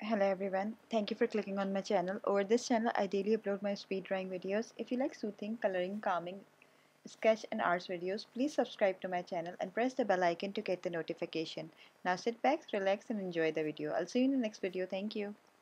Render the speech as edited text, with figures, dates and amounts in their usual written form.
Hello everyone, thank you for clicking on my channel. Over this channel, I daily upload my speed drawing videos. If you like soothing, coloring, calming, sketch and arts videos, please subscribe to my channel and press the bell icon to get the notification. Now sit back, relax and enjoy the video. I'll see you in the next video. Thank you.